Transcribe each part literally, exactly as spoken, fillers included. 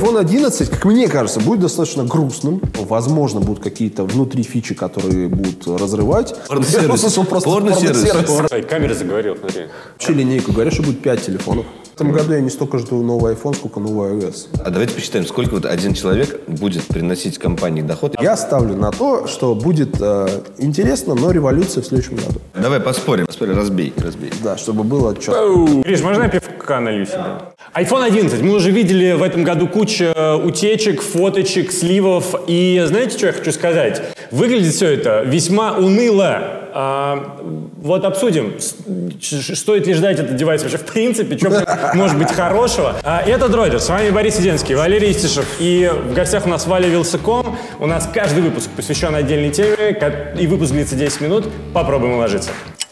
айфон одиннадцать, как мне кажется, будет достаточно грустным. Возможно, будут какие-то внутри фичи, которые будут разрывать. Порно-сервис. Порно-сервис. Камера заговорил, смотри. Вообще линейку, говорят, что будет пять телефонов. В этом году я не столько жду новый iPhone, сколько новый iOS. А давайте посчитаем, сколько вот один человек будет приносить компании доход. Я ставлю на то, что будет э, интересно, но революция в следующем году. Давай поспорим, поспорим, разбей, разбей. Да, чтобы было четко. Гриш, можно я пивка налью себе? айфон одиннадцать. Мы уже видели в этом году кучу утечек, фоточек, сливов. И знаете, что я хочу сказать? Выглядит все это весьма уныло. А, вот обсудим, стоит ли ждать этот девайс вообще в принципе, что может быть хорошего. А, это Дроидер, с вами Борис Сиденский, Валерий Истишев. И в гостях у нас Валя Вилсаком. У нас каждый выпуск посвящен отдельной теме, и выпуск длится десять минут. Попробуем уложиться.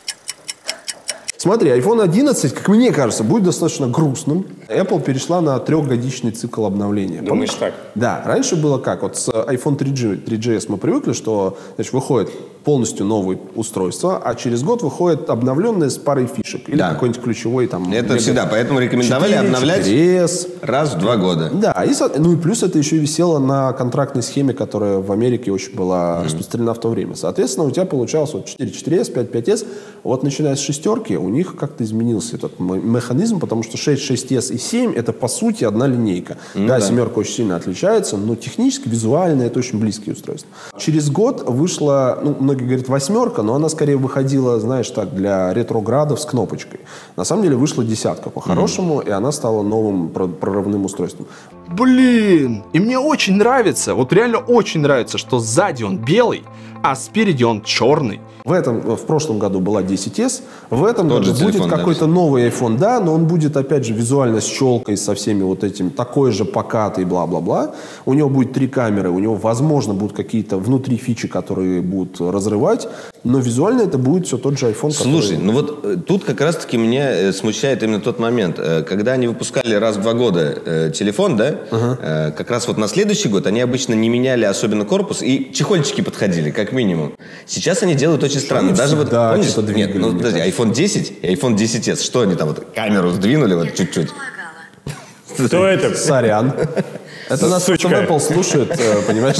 Смотри, айфон одиннадцать, как мне кажется, будет достаточно грустным. Apple перешла на трехгодичный цикл обновления. Думаешь так? Да, раньше было как? Вот с iPhone три джи, три джи эс мы привыкли, что значит, выходит полностью новое устройство, а через год выходит обновленное с парой фишек. Или да. какой-нибудь ключевой там... Это всегда, поэтому рекомендовали четыре, обновлять четыре эс. Раз в два года. Да, и, ну и плюс это еще висело на контрактной схеме, которая в Америке очень была mm-hmm. распространена в то время. Соответственно, у тебя получалось вот четыре, четыре эс, пять, пять эс. Вот начиная с шестерки, у них как-то изменился этот механизм, потому что шесть, шесть эс и семь это по сути одна линейка. Mm-hmm. Да, семерка очень сильно отличается, но технически, визуально это очень близкие устройства. Через год вышла, ну, многие говорят восьмерка, но она скорее выходила, знаешь, так, для ретроградов с кнопочкой. На самом деле вышла десятка по-хорошему, mm-hmm. и она стала новым прорывным устройством. Блин, и мне очень нравится, вот реально очень нравится, что сзади он белый, а спереди он черный. В этом, в прошлом году была десять эс, в этом Тот году будет какой-то да, новый iPhone, да, но он будет, опять же, визуально с челкой, со всеми вот этим, такой же покатый, бла-бла-бла. У него будет три камеры, у него, возможно, будут какие-то внутри фичи, которые будут разрывать, но визуально это будет все тот же iPhone. Слушай, который... ну вот тут как раз-таки меня смущает именно тот момент, когда они выпускали раз в два года телефон, да, uh-huh. как раз вот на следующий год они обычно не меняли особенно корпус, и чехольчики подходили, как минимум. Сейчас они делают очень странно. Они Даже вот, да, помнишь, нет, ну, подожди, кажется. айфон десять и айфон десять эс, что они там вот камеру сдвинули вот чуть-чуть? Кто это? Сорян. Это нас Apple слушает, понимаешь?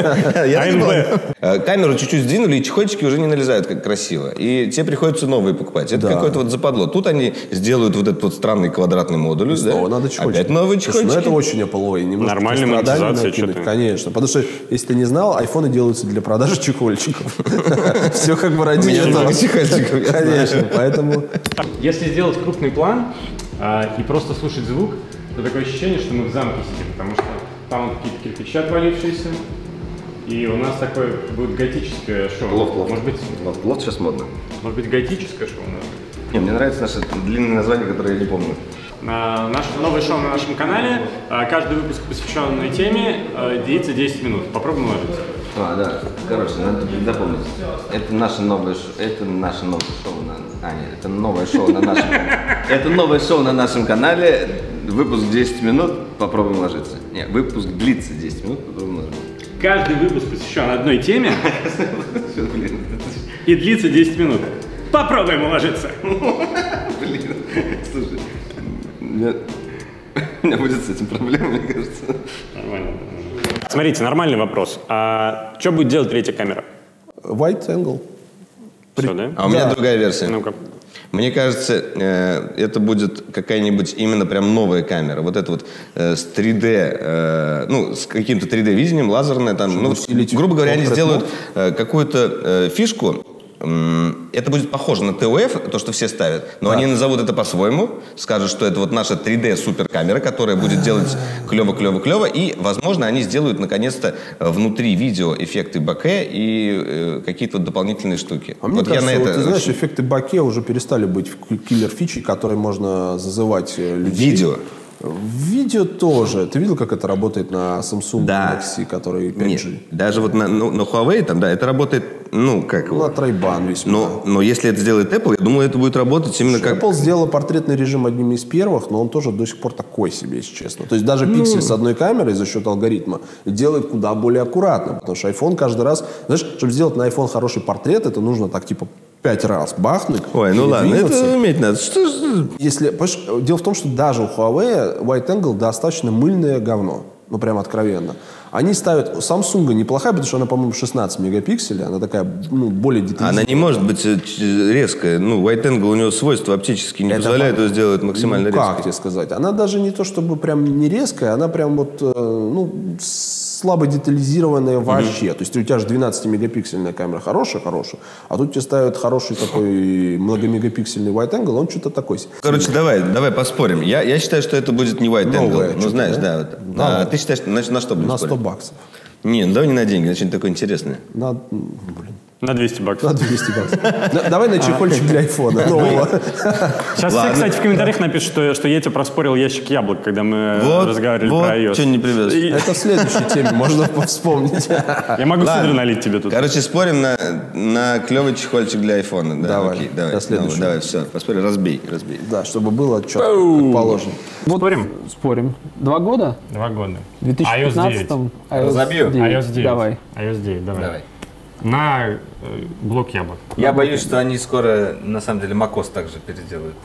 Камеру чуть-чуть сдвинули, и чехольчики уже не налезают как красиво. И тебе приходится новые покупать. Это да. какое-то вот западло. Тут они сделают вот этот вот странный квадратный модуль. Да? Надо чехольчики. Опять новые чехольчики. Ну это очень Apple. Нормальная монетизация. Конечно. Потому что, если ты не знал, айфоны делаются для продажи чехольчиков. Все как бы ради этого. чехольчиков. Конечно. Поэтому... Если сделать крупный план и просто слушать звук, то такое ощущение, что мы в замке сидим, потому что там какие-то кирпичи отвалившиеся, и у нас такое будет готическое шоу. Лофт, лофт. Может быть, лофт, лофт сейчас модно. Может быть, готическое шоу у нас будет? Не, мне нравится наше длинное название, которое я не помню. На наше новое шоу на нашем канале. Каждый выпуск, посвященный теме, длится десять минут. Попробуем уложиться. А, да. Короче, надо запомнить. Это наше новое шоу. Это наше новое шоу на. А, нет, это новое шоу на нашем Это новое шоу на нашем канале. Выпуск десять минут, попробуем ложиться. Нет, выпуск длится десять минут, попробуем ложиться. Каждый выпуск посвящен одной теме и длится десять минут. Попробуем уложиться. Блин, слушай, у меня будет с этим проблема, мне кажется. Нормально. Смотрите, нормальный вопрос. А что будет делать третья камера? Wide angle. Все, да? А у меня да. другая версия. Ну-ка. Мне кажется, э, это будет какая-нибудь именно прям новая камера. Вот это вот э, с три дэ, э, ну, с каким-то три дэ-видением, лазерная, там, ну, грубо говоря, они сделают э, какую-то э, фишку. Это будет похоже на тэ о эф, то, что все ставят, но да. они назовут это по-своему, скажут, что это вот наша три дэ-суперкамера, которая будет делать клево-клево-клево, и, возможно, они сделают, наконец-то, внутри видео эффекты боке и э, какие-то вот дополнительные штуки. А мне вот кажется, я на вот, это... ты знаешь, эффекты боке уже перестали быть киллер-фичей, которые можно зазывать людей. Видео. Видео тоже. Ты видел, как это работает на Samsung да. Galaxy, который пять джи? Нет, даже вот на, ну, на Huawei, там, да, это работает, ну, как его? На Ray-Ban весьма. Но, но если это сделает Apple, я думаю, это будет работать именно как... Apple сделала портретный режим одним из первых, но он тоже до сих пор такой себе, если честно. То есть даже ну... пиксель с одной камерой за счет алгоритма делает куда более аккуратно, потому что iPhone каждый раз... Знаешь, чтобы сделать на iPhone хороший портрет, это нужно так, типа, пять раз бахнуть. Ой, ну ладно, это уметь надо. Что... Если, дело в том, что даже у Huawei Wide Angle достаточно мыльное говно. Ну, прям откровенно. Они ставят... Samsung неплохая, потому что она, по-моему, шестнадцать мегапикселей. Она такая, ну, более детализированная. Она не может быть резкая. Ну, wide angle у него свойства оптические не это позволяют ее сделать максимально ну, резкой. Как тебе сказать? Она даже не то, чтобы прям не резкая, она прям вот, ну, слабо детализированная вообще. Mm-hmm. То есть у тебя же двенадцатимегапиксельная камера хорошая, хорошая, а тут тебе ставят хороший такой многомегапиксельный wide angle, он что-то такой. Короче, давай, давай поспорим. Я, я считаю, что это будет не wide angle. Ну, знаешь, да. да, вот. да а, ты считаешь, на, на что будем На спорить? сто баксов. Не, ну давай не на деньги, на что-нибудь такое интересное. На, блин. На двести баксов. На двести баксов. Давай на чехольчик для айфона нового. Сейчас все, кстати, в комментариях напишут, что, что я тебя проспорил ящик яблок, когда мы вот, разговаривали вот, про iOS. Что не привез? И... Это в следующей теме, можно вспомнить. Я могу сидру налить тебе тут. Короче, спорим на, на клевый чехольчик для айфона. Да, давай, окей, давай, давай, давай, все, поспорим, разбей, разбей. Да, чтобы было четко, как положено. Вот, спорим? Спорим. Два года? Два года. В две тысячи пятнадцатом Разобью. iOS девять. Давай. iOS девять, давай. Давай. На э, блок яблок. Я боюсь, что они скоро, на самом деле, macOS также переделают.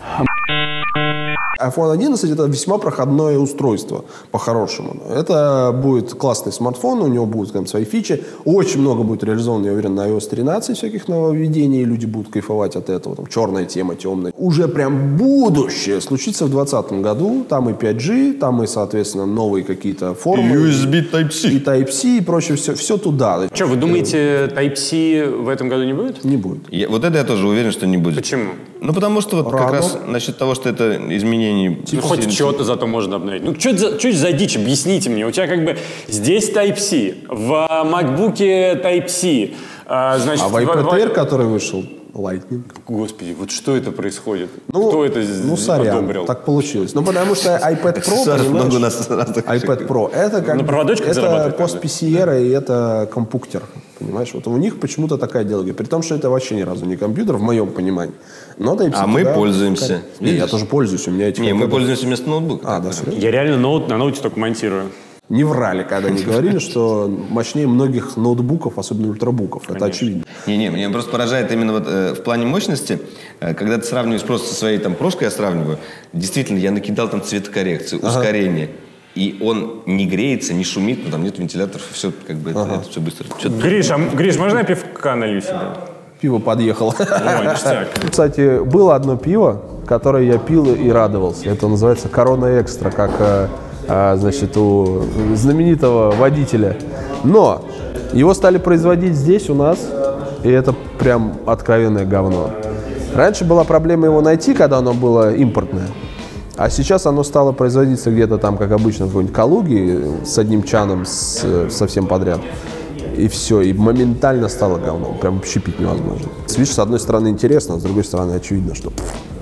айфон одиннадцать это весьма проходное устройство, по-хорошему. Это будет классный смартфон, у него будут там свои фичи. Очень много будет реализовано, я уверен, на iOS тринадцать всяких нововведений, и люди будут кайфовать от этого. Там черная тема, темная. Уже прям будущее случится в двадцатом году. Там и пять джи, там и, соответственно, новые какие-то формы. ю эс би Type-C. И Type-C, и прочее, все, все туда. Что, вы думаете, Type-C в этом году не будет? Не будет. Я, вот это я тоже уверен, что не будет. Почему? Ну, потому что вот Рано. как раз насчет того, что это изменение... Ну, хоть что-то зато можно обновить. Ну, что это за, за дичь? Объясните мне. У тебя как бы здесь Type-C, в MacBook'е Type-C. А, значит, А в iPad Air, который вышел, Lightning. Господи, вот что это происходит? Ну, Кто это ну, сорян, одобрил? так получилось. Ну, потому что iPad Pro, Аксессуаров много у понимаешь, нас разных. iPad Pro, это как На проводочках это зарабатывает, пост-пи си ар и это компьютер, понимаешь? Вот у них почему-то такая идеология, при том, что это вообще ни разу не компьютер, в моем понимании. Но Type-C А мы туда, пользуемся. Не, я тоже пользуюсь, у меня эти... Не, мы пользуемся вместо ноутбука. А, да, серьезно? Я реально ноут, на ноуте только монтирую. Не врали, когда не говорили, что мощнее многих ноутбуков, особенно ультрабуков. Конечно. Это очевидно. Не-не, меня просто поражает именно вот, э, в плане мощности, э, когда ты сравниваешь просто со своей там прошкой, я сравниваю, действительно, я накидал там цветокоррекцию, ага. ускорение, и он не греется, не шумит, ну там нет вентиляторов, все как бы ага. это, это все быстро. Гриш, а, Гриш, можно я пивка налью себе? Пиво подъехало. Ой, ништяк. Кстати, было одно пиво, которое я пил и радовался. Это называется Корона Экстра, как... А, значит, у знаменитого водителя. Но его стали производить здесь у нас, и это прям откровенное говно. Раньше была проблема его найти, когда оно было импортное, а сейчас оно стало производиться где-то там, как обычно, в какой-нибудь Калуге с одним чаном с, совсем подряд. И все, и моментально стало говно. Прям щепить невозможно. Видишь, с одной стороны интересно, а с другой стороны очевидно, что...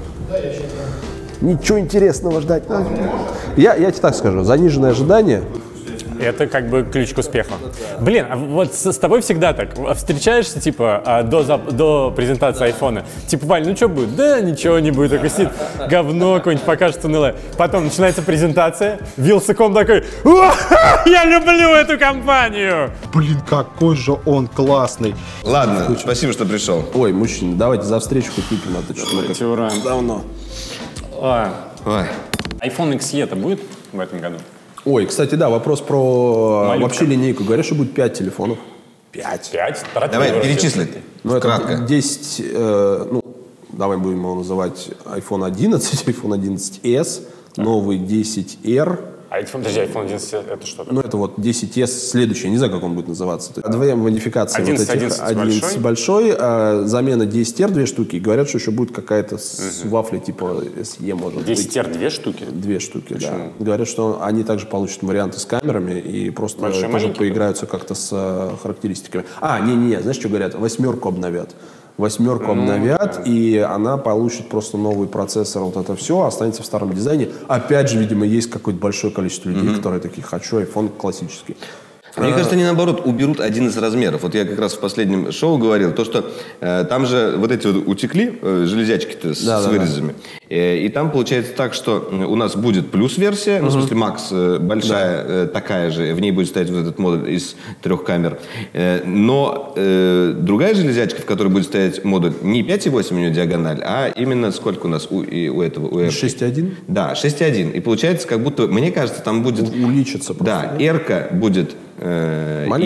Ничего интересного ждать. Я, я тебе так скажу, заниженное ожидание. Это как бы ключ к успеху. Блин, а вот с, с тобой всегда так. Встречаешься, типа, а, до, зап- до презентации айфона. Типа, Валь, ну что будет? Да, ничего не будет. Такой сидит, говно какое-нибудь покажет унылое. Потом начинается презентация. Вилсаком такой, я люблю эту компанию. Блин, какой же он классный. Ладно, спасибо, что пришел. Ой, мужчина, давайте за встречу хоть выпьем. А то что-то Ура. давно. А, Ой. iPhone икс и-то будет в этом году? Ой, кстати, да, вопрос про Малютка. вообще линейку. Говорят, что будет пять телефонов. пять. Пять? Давай, перечисли. Ну, это Кратко. десять, э, ну, давай будем его называть iPhone одиннадцать, iPhone одиннадцать эс, новый десять эр. А iPhone, подожди, iPhone одиннадцать это что? Ну, это вот десять эс следующий, я не знаю, как он будет называться. То есть две модификации вот одиннадцать, этих. одиннадцать одиннадцать большой, а замена десять эр две штуки. Говорят, что еще будет какая-то с угу. вафлей типа эс и, может быть. десять эр две штуки? Две штуки, Почему? да. Говорят, что они также получат варианты с камерами и просто Большой, тоже маленький? поиграются как-то с э, характеристиками. А, не-не-не, знаешь, что говорят? Восьмерку обновят. Восьмерку ну, обновят, да. И она получит просто новый процессор, вот это все, останется в старом дизайне. Опять же, видимо, есть какое-то большое количество людей, mm-hmm. которые такие, хочу iPhone классический. Мне кажется, они, наоборот, уберут один из размеров. Вот я как раз в последнем шоу говорил, то, что э, там же вот эти вот утекли э, железячки-то с, да, с да, вырезами. Да. Э, и там получается так, что у нас будет плюс-версия, uh-huh. ну, в смысле, Макс э, большая, да. э, такая же, в ней будет стоять вот этот модуль из трех камер. Э, но э, другая железячка, в которой будет стоять модуль не пять и восемь у нее диагональ, а именно сколько у нас у, и у этого? У шесть и один? Да, шесть и один. И получается, как будто, мне кажется, там будет... Увеличится просто. Да, R-ка будет... И,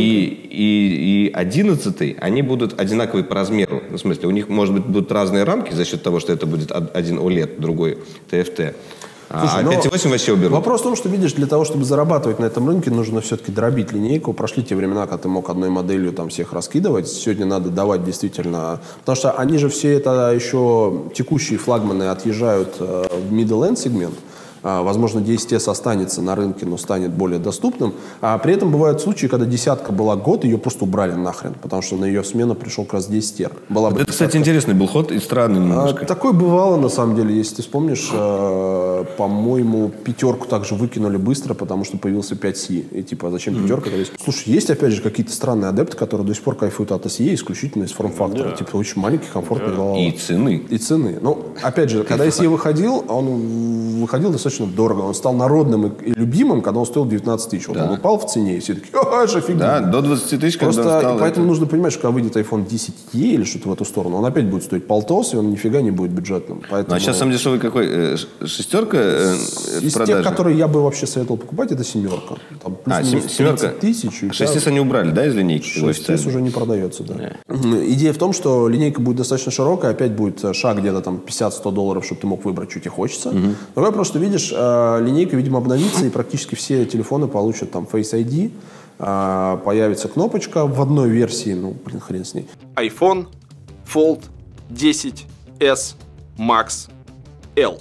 и, и одиннадцатый, они будут одинаковые по размеру. В смысле, у них, может быть, будут разные рамки за счет того, что это будет один о лед, другой ти эф ти. Слушай, а пять и восемь вообще уберут. Вопрос в том, что, видишь, для того, чтобы зарабатывать на этом рынке, нужно все-таки дробить линейку. Прошли те времена, когда ты мог одной моделью там всех раскидывать. Сегодня надо давать действительно... Потому что они же все это еще текущие флагманы отъезжают в middle-end сегмент. Возможно, десять эс останется на рынке, но станет более доступным. А при этом бывают случаи, когда десятка была год, ее просто убрали нахрен, потому что на ее смену пришел как раз десять эр. Была вот бы это, кстати, интересный был ход и странный немножко. А, такое бывало, на самом деле, если ты вспомнишь, э, по-моему, пятерку также выкинули быстро, потому что появился пять си. И типа, зачем mm-hmm. пятерка? Слушай, есть, опять же, какие-то странные адепты, которые до сих пор кайфуют от эс и исключительно из форм-фактора. Да. Типа, очень маленький, комфортный. Да. И цены. И цены. Ну, опять же, когда эс и выходил, он выходил достаточно дорого. Он стал народным и любимым, когда он стоил девятнадцать тысяч. Вот да. он упал в цене, и все такие, ха-ха, же офигенно. Да, до двадцати тысяч, просто когда он стал. Поэтому это... нужно понимать, что когда выйдет айфон десять и или что-то в эту сторону, он опять будет стоить полтос, и он нифига не будет бюджетным. Поэтому... Ну, а сейчас самый дешевый какой? Шестерка э, из тех, которые я бы вообще советовал покупать, это семерка. Там а, семерка? Тысяч. шесть эс они убрали, да, из линейки? шесть эс уже не продается, да. Yeah. Идея в том, что линейка будет достаточно широкая, опять будет шаг где-то там пятьдесят-сто долларов, чтобы ты мог выбрать, что тебе хочется. Uh-huh. Другое просто, видишь, линейка, видимо, обновится, и практически все телефоны получат там Face ай ди, а, появится кнопочка в одной версии, ну, блин, хрен с ней. iPhone Fold десять эс Max L.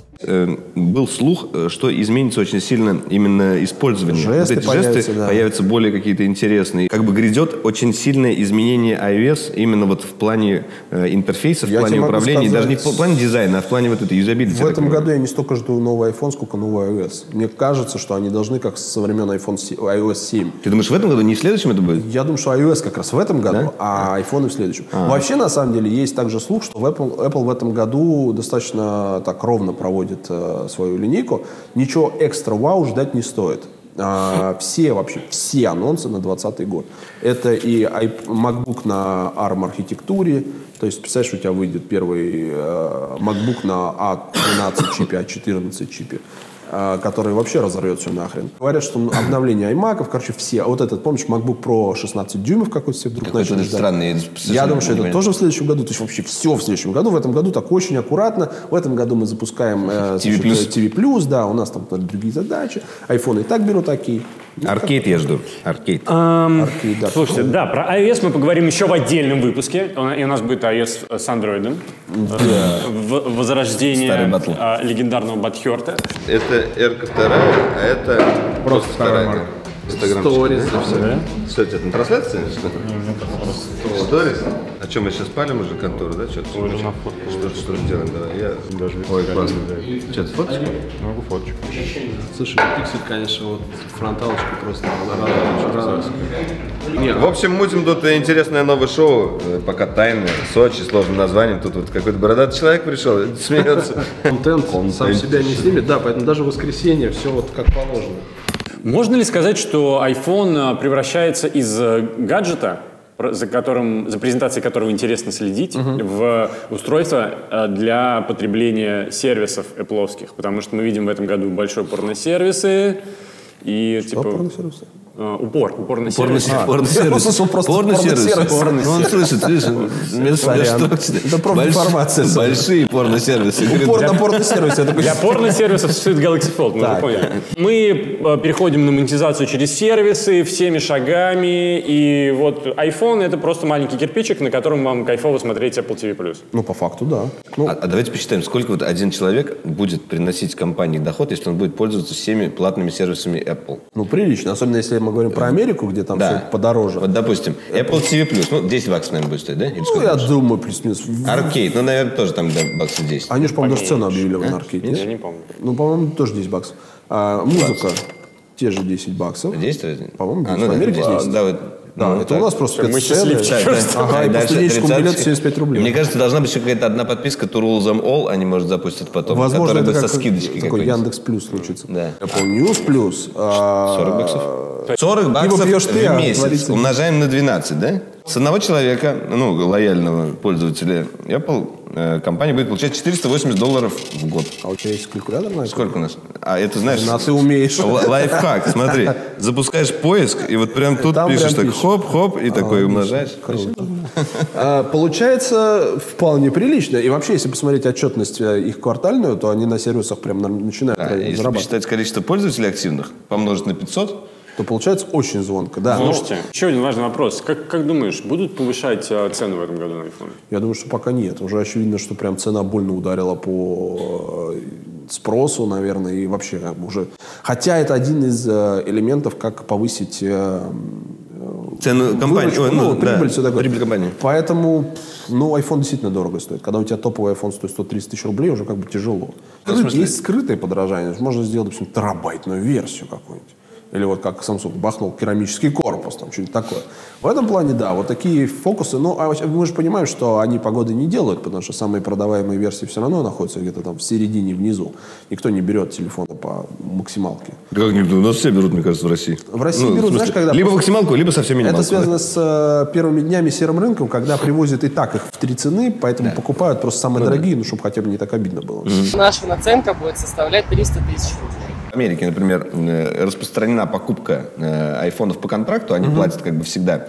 Был слух, что изменится очень сильно именно использование. Жесты, вот эти появятся, жесты да. появятся более какие-то интересные. Как бы грядет очень сильное изменение iOS именно вот в плане э, интерфейса, в я плане управления, сказать, даже не в плане дизайна, а в плане вот этой юзабилити. В этом году я не столько жду новый iPhone, сколько новый iOS. Мне кажется, что они должны, как со времен iPhone ай о эс семь. Ты думаешь, в этом году, не в следующем это будет? Я думаю, что iOS как раз в этом году, да? а iPhone в следующем. А. Вообще, на самом деле, есть также слух, что в Apple, Apple в этом году достаточно так ровно проводит э, свою линейку. Ничего экстра вау ждать не стоит. А, все вообще, все анонсы на двадцатый год. Это и MacBook на арм архитектуре. То есть, представляешь, у тебя выйдет первый э, MacBook на а двенадцать чипе, а четырнадцать чипе, э, который вообще разорвет все нахрен. Говорят, что обновление iMac'ов, короче, все. А вот этот, помнишь, MacBook Pro шестнадцать дюймов какой-то все вдруг какой-то начали ждать. Странный, я думаю, что это тоже в следующем году. То есть, вообще все в следующем году. В этом году так очень аккуратно. В этом году мы запускаем э, ти ви плюс. ти ви плюс, да, у нас там другие задачи. Айфоны и так берут такие. Аркейд я жду. Аркейд. Um, да. Слушайте, да, про iOS мы поговорим еще в отдельном выпуске. И у нас будет iOS с Android. Да. Возрождение а, легендарного Батхерта. Это Р-ка вторая, а это просто вторая марка. Сторис. Что это, на трансляции? Сторис? А что, мы сейчас палим уже контору, да? Что-то что сделаем, давай. Я... Даже ой, классно. Что, ты фоточку? Могу фоточку. Слушай, пиксель, конечно, вот фронталочка просто радует. В общем, мутим тут интересное новое шоу, пока тайное, Сочи, сложным названием. Тут вот какой-то бородатый человек пришел, смеется. Контент сам себя не снимет, да, поэтому даже в воскресенье все вот как положено. Можно ли сказать, что iPhone превращается из гаджета, за, которым, за презентацией которого интересно следить, uh-huh. в устройство для потребления сервисов Apple-овских? Потому что мы видим в этом году большой упор на сервисы. И, что типа, упор на сервисы? Uh, упор, упор на упор сервис. На, а, упор на сервис. Упор на сервис. Ну, он слышит, видишь, это профдеформация. Большие порно-сервисы. Упор на порно-сервисы. Для порно-сервисов существует Galaxy Fold, мы уже поняли. Мы переходим на монетизацию через сервисы всеми шагами, и вот iPhone — это просто маленький кирпичик, на котором вам кайфово смотреть Apple ти ви плюс. Ну, по факту, да. Ну, а, а давайте посчитаем, сколько вот один человек будет приносить компании доход, если он будет пользоваться всеми платными сервисами Apple? Ну, прилично, особенно если мы говорим про Америку, где там да. все подороже. Вот, допустим, Apple ти ви плюс, ну, десять баксов, наверное, будет стоить, да? Или ну, я больше? думаю, плюс-минус. Аркейд, ну, наверное, тоже там да, баксов десять. Они же, по-моему, даже цену объявили а? на аркейд. Я не помню. Ну, по-моему, тоже десять баксов. А, музыка. те же десять баксов. десять разница? По-моему, а, ну, в Америке да, десять. Да, вот, да, ну, это так. у нас просто мы счастливчики. Ага, и по студенческому билету семьдесят пять рублей. Мне кажется, должна быть еще какая-то одна подписка to Rules Them All, они, может, запустят потом. Возможно, это со как скидочкой такой Яндекс Плюс случится. Да. Apple News Плюс. сорок баксов? сорок баксов в месяц. Умножаем на двенадцать, да? С одного человека, ну, лояльного пользователя Apple, э, компания будет получать четыреста восемьдесят долларов в год. А у тебя есть калькулятор на это? Сколько у нас? А это, знаешь... А ты умеешь. Лайфхак, смотри. Запускаешь поиск, и вот прям тут там пишешь прям так хоп-хоп, и а, такой умножаешь. Круто. А, получается вполне прилично. И вообще, если посмотреть отчетность их квартальную, то они на сервисах прям начинают а, зарабатывать. Если посчитать количество пользователей активных, помножить на пятьсот, то получается очень звонко. Да, Слушайте, но... еще один важный вопрос. Как, как думаешь, будут повышать э, цену в этом году на iPhone? Я думаю, что пока нет. Уже очевидно, что прям цена больно ударила по спросу, наверное, и вообще как бы уже... Хотя это один из элементов, как повысить... цену компании, Ой, ну, ну, прибыль, да, все такое. прибыль компании. Поэтому, ну, iPhone действительно дорого стоит. Когда у тебя топовый iPhone стоит сто тридцать тысяч рублей, уже как бы тяжело. Есть скрытое подорожание. Можно сделать, допустим, терабайтную версию какую-нибудь. Или вот как Samsung бахнул керамический корпус, там что-нибудь такое. В этом плане, да, вот такие фокусы. Ну, а мы же понимаем, что они погоды не делают, потому что самые продаваемые версии все равно находятся где-то там в середине, внизу. Никто не берет телефоны по максималке. Да как никто? У нас все берут, мне кажется, в России. В России ну, берут, в смысле, знаешь, когда... Либо максималку, либо совсем минималку. Это связано да? с э, первыми днями серым рынком, когда привозят и так их в три цены, поэтому да. покупают просто самые ну, дорогие, да. ну, чтобы хотя бы не так обидно было. Mm-hmm. Наша наценка будет составлять триста тысяч рублей. В Америке, например, распространена покупка айфонов по контракту, они mm-hmm. платят как бы всегда,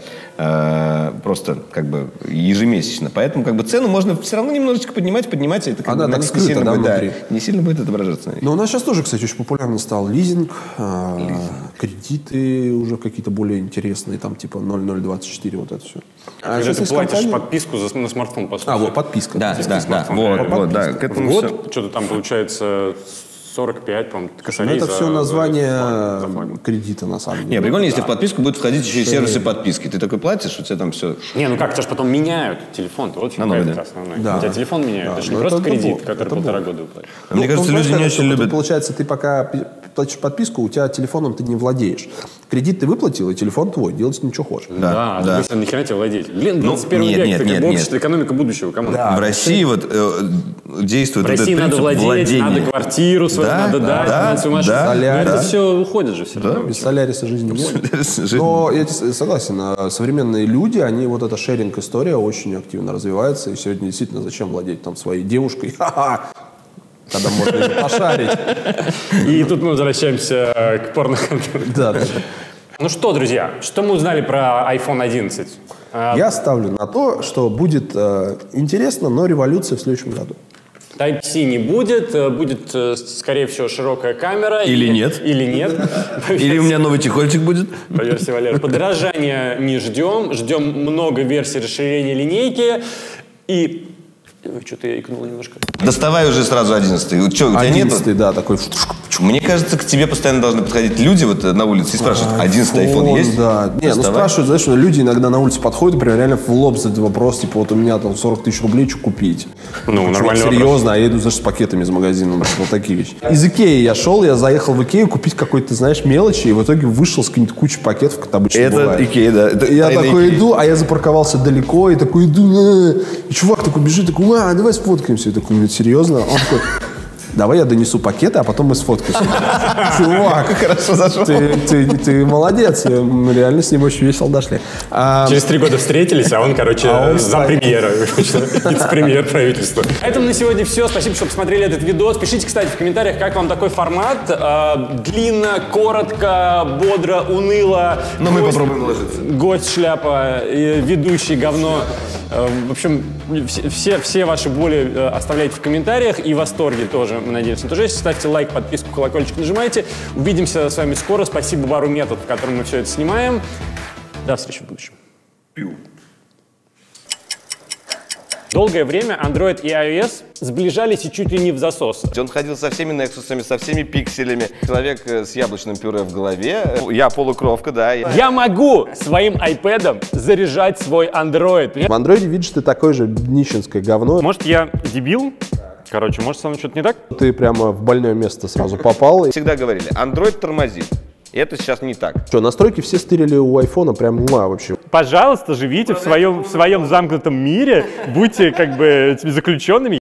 э, просто как бы ежемесячно. Поэтому как бы цену можно все равно немножечко поднимать, поднимать, и это как Она бы так не, скрыта, сильно да, будет, да, внутри. не сильно будет отображаться. Но у нас сейчас тоже, кстати, очень популярно стал лизинг, э, лизинг. Кредиты уже какие-то более интересные, там типа ноль ноль двадцать четыре, вот это все. А когда ты платишь компания... подписку за, на смартфон, по сути. А, вот подписка. Да, подписка да, да, вот, вот, да. К этому в год все. что-то там получается... сорок пять, по-моему, косарей. Это за, все название за флагом. кредита, на самом деле. Не, прикольно, если да. в подписку будут входить еще и сервисы подписки. Ты такой платишь, у тебя там все... Не, ну как, тебя же потом меняют телефон. Вот на новый, да. основной. Да. У тебя телефон меняют. Да. Это же Но не просто это кредит, был, который полтора был. года уплатишь. А мне ну, кажется, люди не очень любят... Получается, ты пока платишь подписку, у тебя телефоном ты не владеешь. Кредит ты выплатил, и телефон твой. Делать с ним, что хочешь. Да, да. А да. нахера тебе владеть? Блин, двадцать первый ну, нет, век, нет, это нет, как нет. общество, экономика будущего. Кому да. В России вот э, действует в России этот надо принцип владеть, владения. надо квартиру свою, да, надо да, дать, да, надо свою машину. Да, Но да. это все уходит же все да, равно. без соляриса жизни нет. Но я согласен, современные люди, они вот эта шеринг-история очень активно развивается. И сегодня действительно зачем владеть там своей девушкой? Ха-ха! Когда можно ее пошарить. И тут мы возвращаемся к порно-контенту. Да, да. Ну что, друзья, что мы узнали про айфон одиннадцать? Я ставлю на то, что будет э, интересно, но революция в следующем году. Type-C не будет, будет, скорее всего, широкая камера. Или и, нет. Или нет. Или у меня новый чехольчик будет. По версии Валеры. Подорожания не ждем. Ждем много версий расширения линейки. И... Ой, что-то я икнул немножко. Доставай уже сразу одиннадцатый. Что, у тебя нет? одиннадцатый, да, такой... Мне кажется, к тебе постоянно должны подходить люди вот на улице и спрашивают, одиннадцатый айфон есть? Да. Не, ну спрашивают, знаешь, люди иногда на улице подходят, прям реально в лоб задают вопрос, типа, вот у меня там сорок тысяч рублей, что купить? Ну, нормально. Серьезно, а я иду, знаешь, с пакетами из магазина, вот такие вещи. Из Икеи я шел, я заехал в Икею купить какой-то, знаешь, мелочи, и в итоге вышел с какой-нибудь кучей пакетов, как обычно это бывает. Икея, да. Это я такой Икея. Иду, а я запарковался далеко, и такой иду, и чувак такой бежит, такой, а, давай сфоткаемся. Я такой, серьезно? Он такой... Давай я донесу пакеты, а потом мы сфоткаемся. Чувак, хорошо зашел. Ты, ты, ты молодец. Мы реально с ним очень весело дошли. А, Через три года встретились, а он, короче, а он за премьера. Вице-премьер правительства. На этом на сегодня все. Спасибо, что посмотрели этот видос. Пишите, кстати, в комментариях, как вам такой формат. Длинно, коротко, бодро, уныло. Но мы попробуем уложиться. Гость, шляпа, ведущий, говно. В общем, все, все ваши боли оставляйте в комментариях. И восторги тоже, мы надеемся, тоже есть. Ставьте лайк, подписку, колокольчик нажимайте. Увидимся с вами скоро. Спасибо Бару Метод, в котором мы все это снимаем. До встречи в будущем. Пью. Долгое время Android и iOS сближались и чуть ли не в засос. Он ходил со всеми Nexus'ами, со всеми пикселями. Человек с яблочным пюре в голове. Я полукровка, да. Я могу своим iPad'ом заряжать свой Android. В Android видишь, ты такое же нищенское говно. Может, я дебил? Короче, может, со мной что-то не так? Ты прямо в больное место сразу попал. Всегда говорили, Android тормозит. И это сейчас не так. Что, настройки все стырили у айфона, прям муа вообще. Пожалуйста, живите в своем, в своем замкнутом мире, будьте как бы этими заключенными.